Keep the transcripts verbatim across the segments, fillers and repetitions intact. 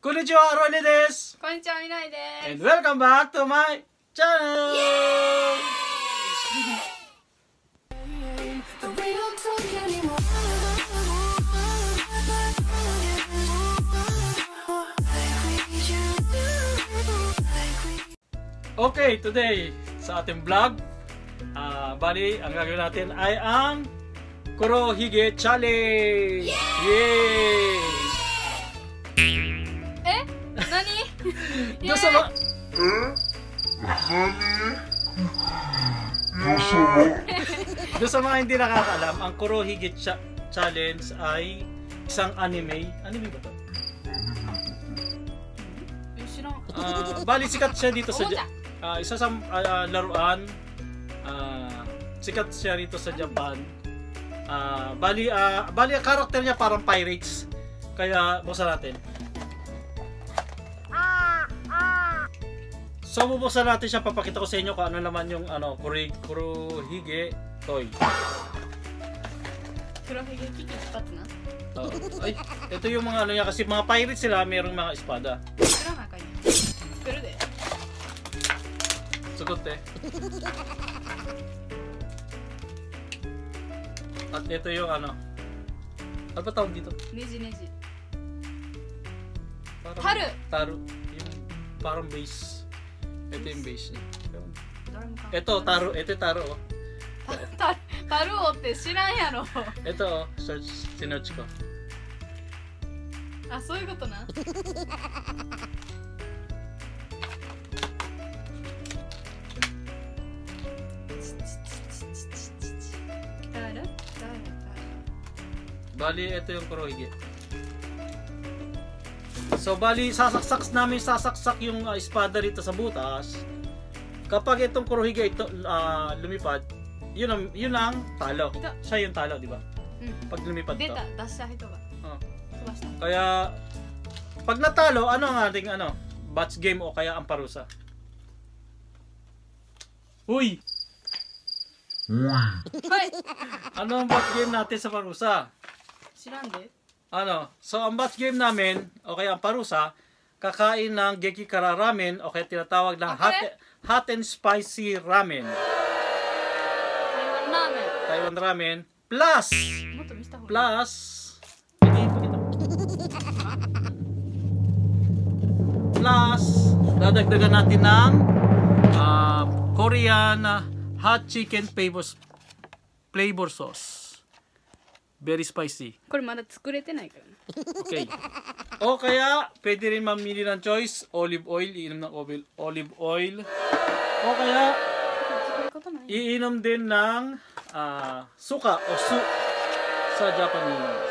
Konnichiwa, Rolly desu. Konnichiwa, Mirai desu. And welcome back to my channel. Okay, today sa ating vlog, uh, bali, ang gagawin natin ay ang Kurohige Challenge! Yay! Eh? Nani? Doon sa mga... Doon sa mga hindi nakakaalam, ang Kurohige Cha Challenge ay isang anime. Anime ba ito? Uh, bali, sikat siya dito sa... Uh, isa sa uh, laruan, uh, sikat siya rito sa Japan. Uh, bali, uh, bali, ang karakter niya parang pirates. Kaya, buksan natin. So, bubuksan natin siya. Papakita ko sa inyo kung ano naman yung ano, Kurohige toy. Kurohige kiki ippatsu na? Uh, ay, ito yung mga ano niya. Kasi mga pirates sila, mayroong mga espada. Pero na kanya. Pero de. Sugot eh. At ito yung ano. Ano ba tawag dito? Neji neji. Parang, Taru! Taru. Yung parang base. Ito yung base niya. Ito, Ito, taru. Ito yung taru oh. taru oって知らんやろ。 Ito oh. Search, sinearch ko. Ah, そういうことな。 Bali, ito yung Kurohige. So, bali, sasaksak namin, sasaksak yung uh, espada rito sa butas. Kapag itong Kurohige ito uh, lumipad, yun ang, yun ang talo. Siya yung talo, di ba? Pag lumipad to. Oh. Kaya, pag natalo, ano ang ating ano, batch game o kaya ang parusa? Uy! Ano ang batch game natin sa parusa? Ano? So, ang batch game namin, o kaya ang parusa, kakain ng Gekikara Ramen, o kaya tinatawag na hot, hot and spicy ramen. Taiwan ramen. Taiwan ramen. Plus, plus, plus, dadagdagan natin ng uh, Korean uh, hot chicken flavor, flavor sauce. Very spicy. Okay. O kaya, pwede rin mamili ng choice. Olive oil. Iinom ng olive oil. O kaya, iinom din ng uh, suka o su sa Japanese.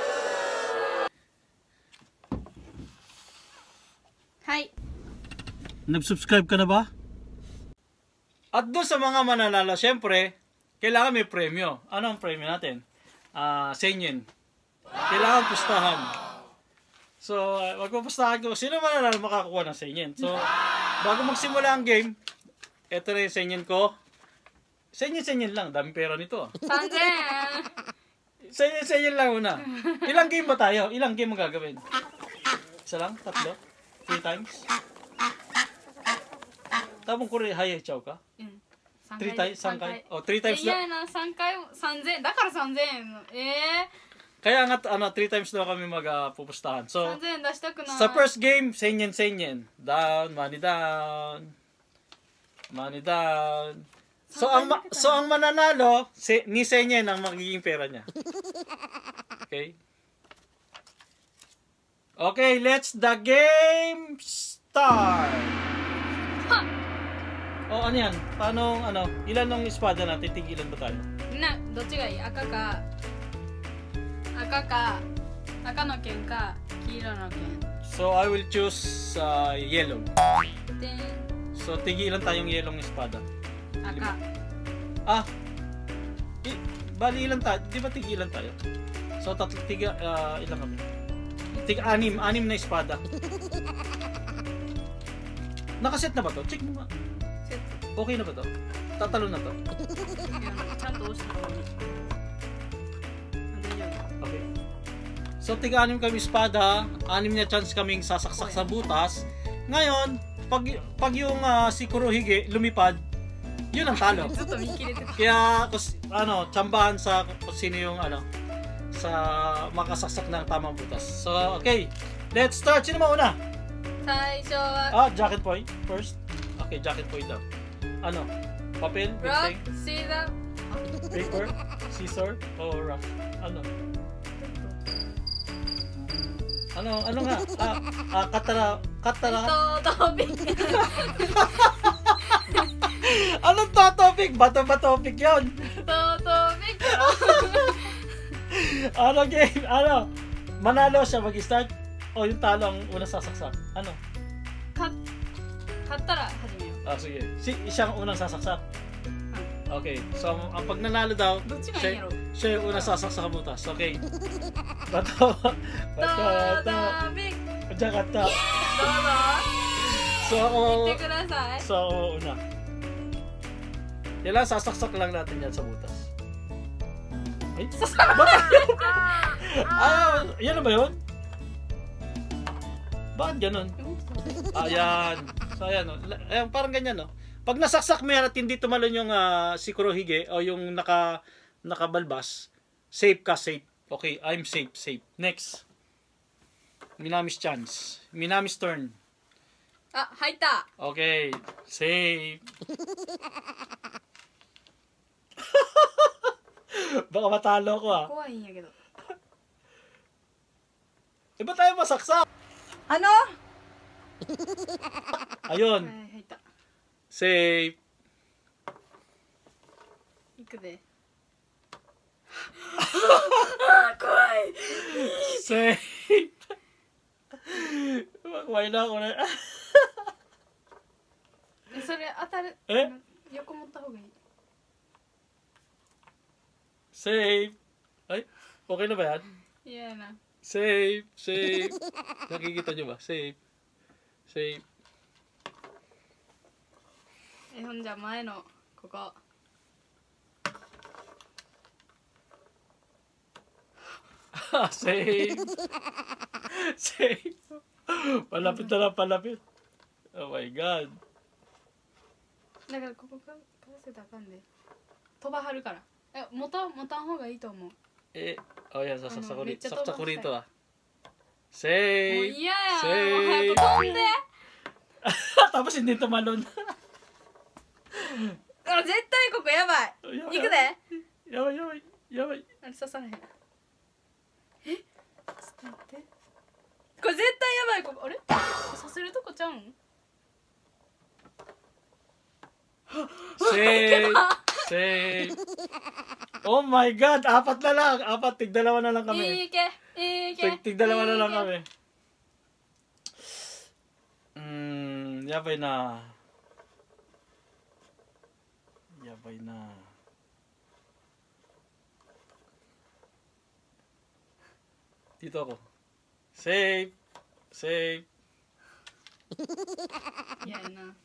Hi. Nag-subscribe ka na ba? At doon sa mga mananalo, syempre, kailangan may premyo. Ano ang premyo natin? Uh, senyen. Kailangan pustahan. So, uh, magpupustahan ko. Sino mananalo makakuha ng senyen? So, bago magsimula ang game, ito na yung senyen ko. Senyen-senyen lang. Dami pera nito. Sanjen! Senyen-senyen lang una. Ilang game ba tayo? Ilang game ang gagawin? Isa lang? Tatlo? Three times? Tapos kung haye chow ka? Three times? Sangkay? O, three times lang? Iya na, sangkay, sanzen. Dakara sanzen. Eh? Kaya nga, ano, three times daw kami magpupustahan. So, sanzen, dashitaku na. sa first game, senyen-senyen. Down, money down. Money down. So, ang, ma so, ang mananalo, se ni senyen ang magiging pera niya. Okay? Okay, let's the game start! Ha! O, ano yan? Paano, ano, ilan ng espada natin? Tigilan ba tayo? Na, dochi ga ii? Aka ka, aka ka, aka no ken ka, kiiro no ken. So, I will choose uh, yellow. Then, so, tigilan tayong yellow ng espada. aka. Ah! I, bali ilan tayo? Di ba tigilan tayo? So, tatlo, tiga, uh, ilan kami? Tiga, anim, anim na espada. Nakaset na ba to? Check mo nga. Okay na ba to? Tatalo na to? Okay. So, tiga-anim kami espada, anim na chance kaming sasaksak sa butas. Ngayon, pag, pag yung uh, si Kurohige lumipad, yun ang talo. ずっと見切れてた Kaya, kus, ano, tsambahan sa kung sino yung, ano, sa makasaksak ng tamang butas. So, okay. Let's start. Sino mauna? 最初は Ah, jacket point first. Okay, jacket point daw. Ano? Papel? rock Big scissors thing? Paper? Scissor? O rock? Ano? Ano? Ano nga? Ah, ah katara... Katara... とトピック Anong to topic? Bato ba topic yun? とトピック Ano game? Ano? Manalo siya mag-start? O yung talo ang unang sasaksak? Ano? か買ったら始めよ Ah, sige. Si, siya ang unang sasaksak. Okay. So, ang pag nanalo daw, うどっちがいいん siya, やろ siya yung unang sasaksak sa butas. Okay. Bato. と Bato. ト Bato. ピック Jakarta. どうぞ So, ako, 言ってください so, ako una. Yan lang, sasaksak lang natin yan sa butas. Ay, bakit? Ah, yan na ba yun? Bakit ganun? Ayan. So, ayan, no. Ayan, parang ganyan, no? Pag nasaksak mo yan at hindi tumalon yung uh, si Kurohige o yung naka, nakabalbas, safe ka, safe. Okay, I'm safe, safe. Next. Minami's chance. Minami's turn. あ入った Okay, safe. Baka matalo ko ah. 怖いんやけど Eh, ba't tayo masaksak? あの Ayun, はい入った safe. いくであ怖い Safe. Why na ako na? えそれ当たるえ横持った方がいい Safe. Ay, okay na ba yan? 嫌やな Safe, safe. Nakikita nyo ba? Safe. Safe. えほんじゃ前のここ Safe. Safe. Palapit na lang, palapit. Oh my God. だからここかかわせたらあかんで飛ばはるからえ持た持たん方がいいと思う Eh, oh yan, sasaksak ko Ano, rito. medyo Saksak ko tobang rito ah. もう Safe. 嫌やもう Safe. 早く飛んで Tapos hindi tumalon. あ絶対ここやばいやばい行くでやばいやばい。やばい。 あれ刺さらへんえちょっと待ってこれ絶対やばいここあれ刺せるとこちゃうん Safe. Safe. Oh my God. Apat na lang. Apat. Tigdalawa na lang い kami. けいけ Tig tigdalawa na lang いけ kami. Hmm, yabay na. Yabay na. Dito ako. Safe. Safe. 嫌やな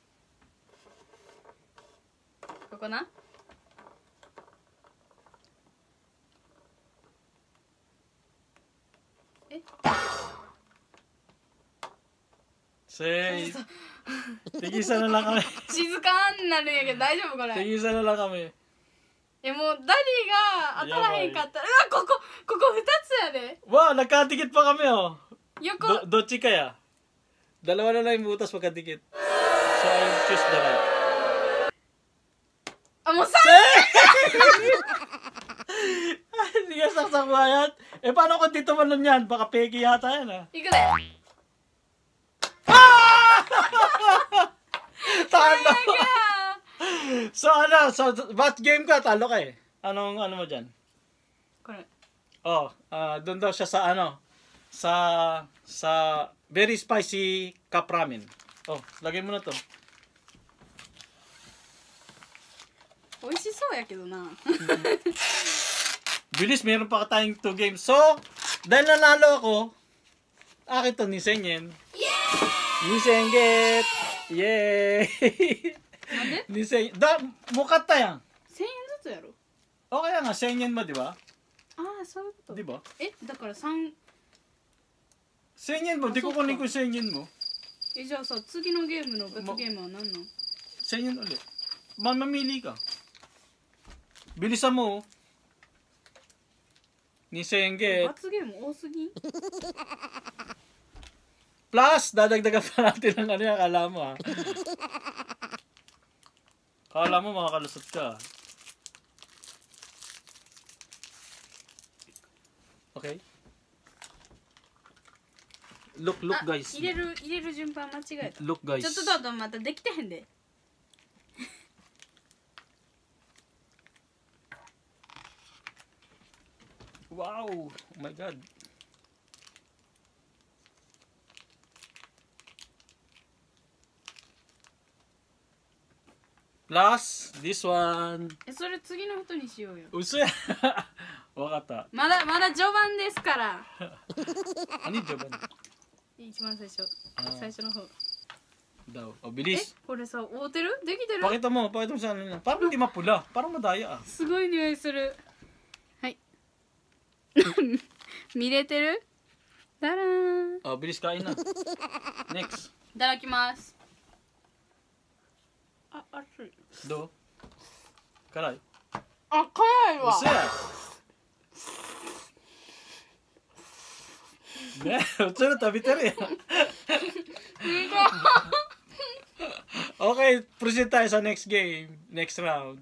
ここなえ Safe. Tigisan na lang kami. 静かになるんやけど大丈夫これ Tigisan na lang kami. えもうダディが当たらへんかったらうわここここふたつやで Wow, nagkadikit pa kami oh. 横 Do, dochi kaya? Dalawa na lang yung butas magkadikit. So, I choose the right. あもうさ Hindi ka saksak bayat. Eh, paano kung dito malun yan? Baka peki yata yan ah. 行くで Talo! So, ano? So, what game ka? Talo ka eh. Anong, ano mo dyan? これ Oh, ah doon daw siya sa ano? Sa, sa very spicy cup ramen. Oh, lagay mo na to. 美味しそうやけどな Bilis, meron pa tayong two games. So, dahil nanalo ako, akin to, ni Senyen. Ni Senget! Yay! なんで Ni Senyen. Da, mukat tayang. せんえんずつやろ O kaya nga, Senyen mo, di ba? ああそういうこと Di ba? えだからさんせんえんもでここに行くせんえんも。 え、じゃあさ、次のゲームの罰ゲームは何なん？ せんえんulit. Mamamili ka. Bilisan mo. Ni Sengget. 罰ゲーム多すぎん？ Plus, dadagdagan pa natin ng ano yan. Akala mo ha. Akala mo makakalusot ka. Okay. Look, look あ guys. 入れる入れる順番間違えた。 Look guys. ちょっとどうぞまたできてへんで。 Wow! Oh my god. Plus, this one. え、それ次の人にしようよ。 嘘や。わかった。 まだまだ序盤ですから。 Ano yung jaban? 一番最初。 あー最初の方。 Daw. O, え bilis. これさ、合うてる？できてる？ Pakita mo, pakita mo sa ano na. Parang hindi mapula. Parang madaya ah. すごい匂いする。はい。見れてる？だらーん。い O, bilis kain na. Next. ただきます。あ、熱い。 Do. Karay. あ、辛いわ。 嘘や. Ne, utso na tabi tari. Okay, proceed tayo sa next game, next round.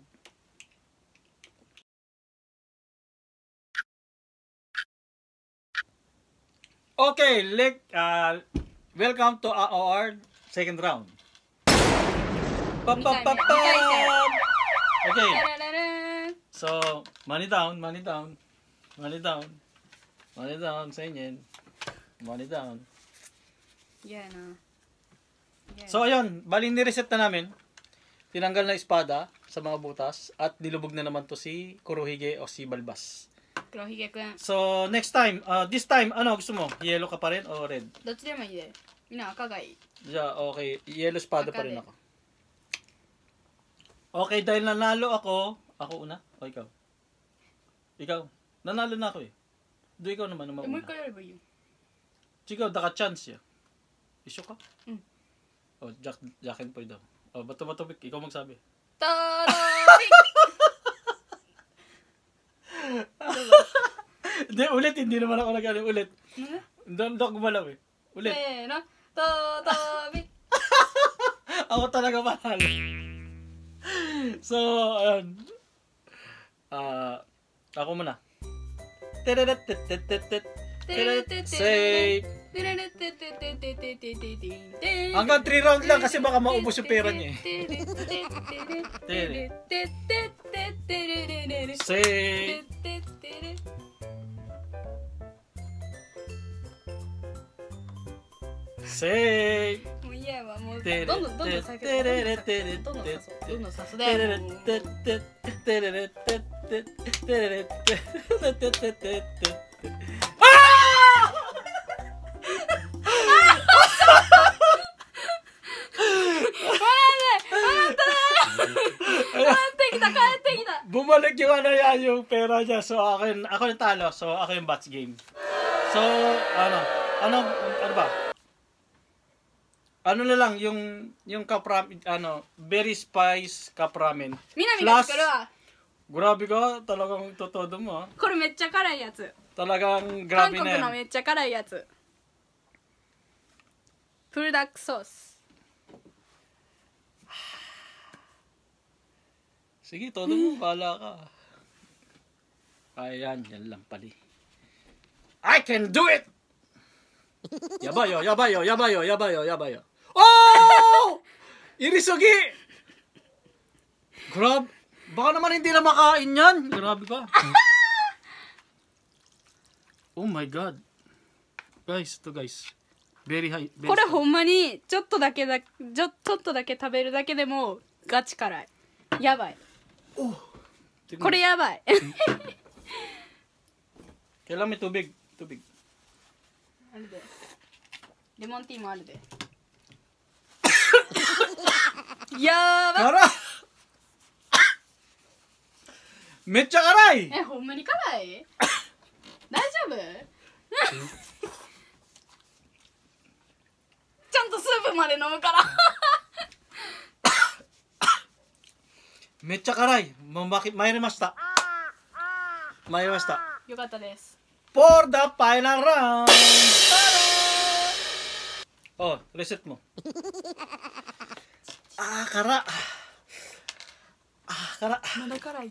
Okay, let, uh, welcome to our second round. Pa, pa, pa, pa. Okay, ララララーン。 so, money down, money down, money down, money down, sa inyo. Money down. 嫌やな。嫌やな。 So ayun, bali ni-reset na namin. Tinanggal na espada sa mga butas at nilubog na naman to si Kurohige o si Balbas. 黒ひげくん。 So next time, uh, this time, ano gusto mo? Yellow ka pa rin o red? どっちでもいいで。みんな赤がいい。 Yeah, okay. Yellow espada pa rin Akala. ako. Okay, dahil nanalo ako, ako una o ikaw? Ikaw? Nanalo na ako eh. Do ikaw naman ang え、もう一 mauna. 回やればいいよ。 Ikaw, naka-chance ya. Isyo ka? Mm. O, Jack, Jack and Poy daw. O, bato-bato, ikaw magsabi. とろび。 Hindi, ulit. Hindi naman ako nag-ano. Ulit. ね Doon ako gumalaw eh. せ Ulit. ーの。とろび。 Ako talaga panalo. So, ayun. Ah, ako muna. Tereretetetetet. Say. Hanggang three round lang kasi baka maubos yung pera niya eh. Say. Say. もう嫌やわ。もうどんてれどんどんどん先てれれてれどんどんてどんどん誘うてれれで。もうてててれれてててれれててててて帰ってきた帰ってきた。 Bumalik yung ano yan, yung pera niya. So, akin, ako yung talo. So, ako yung bats game. So, ano, ano, ano ba? Ano na lang, yung, yung cup ramen, ano, berry spice cup ramen. みなみが作るわ。 Grabe ka, talagang totoo mo ah. これめっちゃ辛いやつ。 Talagang 韓 grabe 国 na の yan. めっちゃ辛いやつ。プルダックソース。 Sige, todo mo, bahala ka. Ayan, yan lang pali. I can do it! Yabayo, yabayo, yabayo, yabayo, yabayo. Oh! Irisugi! Grab, baka naman hindi na makain yan. Grabe ka. Oh my god. Guys, ito guys. Very high. Very これほんまにちょっとだけだちょちょっとだけ食べるだけでもガチ辛い。やばい。 Tignan. これやばい。 Kailangan may tubig. Tubig. あるで。レモンティーもあるで。やばい。 Kara! Medyo karay! え、ほんまに辛い大丈夫まで飲むからめっちゃ辛い。もうまき参りました。参りました。 よかったです。 For the final round! お、レセットも。あー、辛っ。あー、辛っ。 まだ辛いって。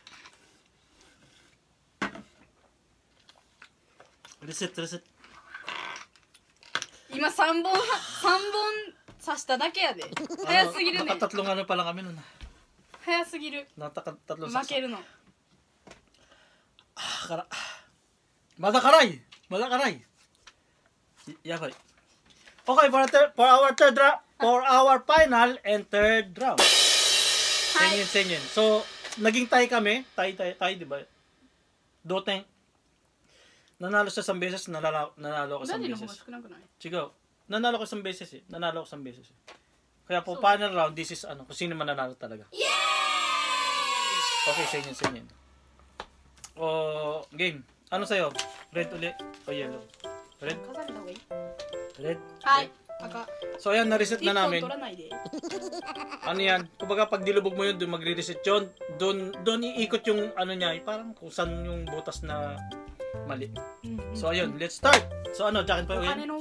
レセット、レセット。 今さんぼん、さんぼん刺しただけやで。早すぎるね。 Nakatatlong ano pa lang kami nun. 早すぎる。 Nakatatlong 負けるの。 あー、辛っ。まだ辛い。まだ辛い。やばい。Okay, for, third, for our third round, for our final and third round. Senyen, senyen. So, naging tie kami. Tie, tie, tie, di ba? Doteng. Nanalo siya isang beses, nanalo, nanalo ako isang beses. Chigo, nanalo ko isang beses eh. Nanalo ko isang beses eh. Kaya po, so, final round, this is ano, kung sino mananalo talaga. Yay! Okay, senyen, senyen. O, game. Ano sa'yo? Red ulit o yellow? Red? Red? Hi. So ayan, na-reset na namin. Ano yan? Kumbaga pag dilubog mo yun, doon magre-reset yun. Doon, doon iikot yung ano niya, parang kung saan yung butas na mali. So ayun, let's start. So ano, Jackin pa ulit? Ano?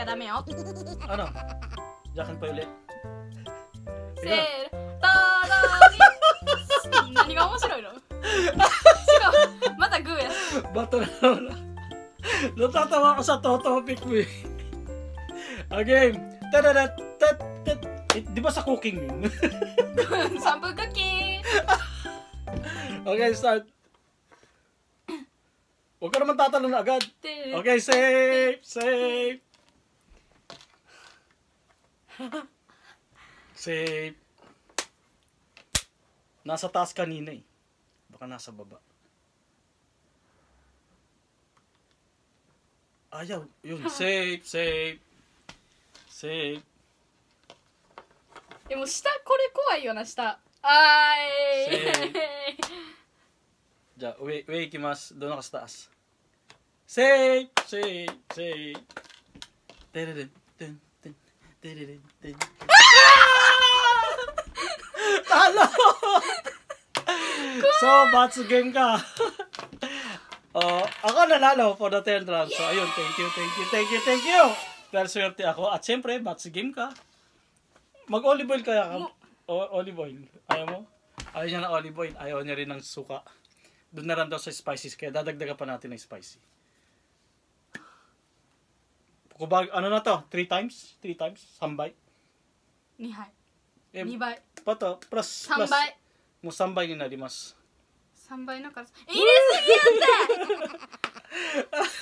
Jackin pa ulit? Sir, tarari! Nani ga omoshiroi no? Shigou, mata goo ya. Bato na wala. Natatawa ko sa topic mo eh. Okay. Tadadat, tat, tat. Eh, di ba sa cooking yun? Sample cooking! Okay, start. Huwag ka naman tatalon na agad. Okay, safe, safe. Safe. Nasa taas kanina eh. Baka nasa baba. Ayaw. Yun. Safe, safe. Safe. でも下これ怖いよな下。あーい。 じゃあ上上行きます。どのかさたす。Safe, safe, safe. テレレンテンテンテレレンテン。Talo! So,罰ゲームか。Uh, ako nanalo for the tenth round. So, ayun, thank you, thank you, thank you, thank you. Dahil swerte ako. At syempre, bats game ka. Mag-olive oil kaya ka. O, olive oil. Ayaw mo? Ayaw niya na olive oil. Ayaw niya rin ng suka. Doon na rin daw sa spices. Kaya dadagdagan pa natin ng spicy. Kubag, ano na to? Three times? Three times? Sambay? Nihai. Eh, Nibay. Pato, plus, plus. Sambay. Mo sambay ni na dimas. さんばいの数入れすぎやっておか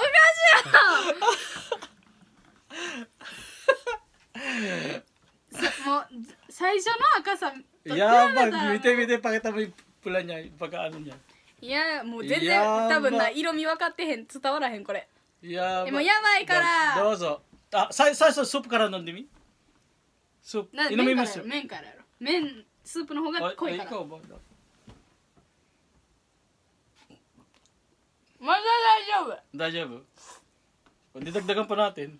しいよもう最初の赤さと比べたらやばい見て見てパケタもプラニャパカあるんやいやもう全然多分な色味分かってへん伝わらへんこれやばでもやばいからどうぞあ最最初スープから飲んでみスープ飲みますよ麺からやろ麺スープの方が濃いからまだ大丈夫。 大丈夫。Didagdagan pa natin.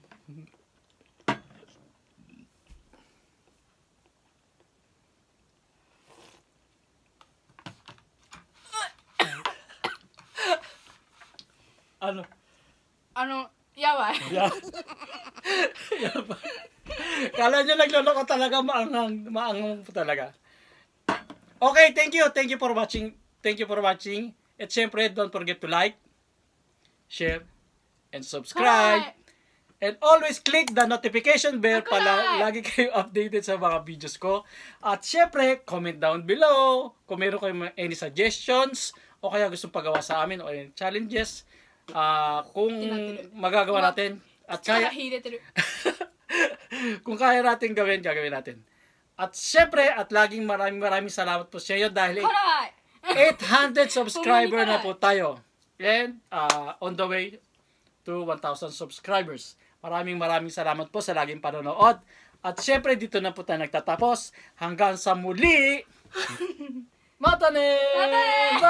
Ano? Ano, yabay. Yeah. Yabay. Kala nyo nagloloko talaga, maangang, maangang po talaga. Okay, thank you. Thank you for watching. Thank you for watching. At syempre, don't forget to like, share, and subscribe. Hi. And always click the notification bell para lagi kayo updated sa mga videos ko. At syempre, comment down below kung meron kayong any suggestions o kaya gusto pagawa sa amin o any challenges uh, kung magagawa natin. At kaya kung kaya natin gawin, gagawin natin. At syempre, at laging maraming maraming salamat po sa inyo dahil eight hundred subscriber na po tayo. And uh, on the way to one thousand subscribers. Maraming maraming salamat po sa laging panonood. At syempre dito na po tayo nagtatapos. Hanggang sa muli. Matane!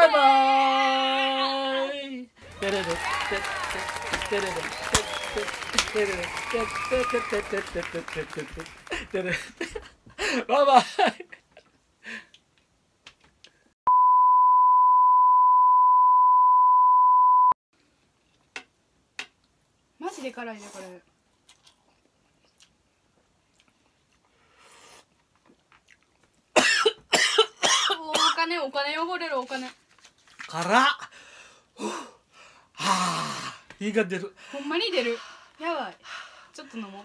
Bye-bye! バイバイ。 マジで辛いねこれ。お金お金汚れるお金。 辛っ。はあ、火が出る。 ほんまに出る。やばい。ちょっと飲もう。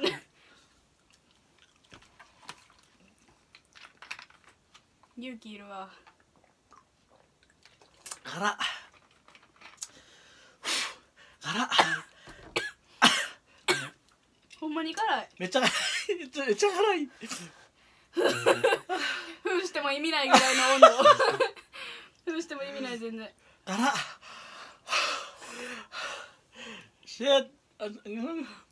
勇気いるわ。 辛っ。辛っ。 ほんまに辛い。 めっちゃ辛い。めっちゃめっちゃ辛い。 ふんしても意味ないぐらいの温度。ふんしても意味ない全然。 辛っ。シェッ。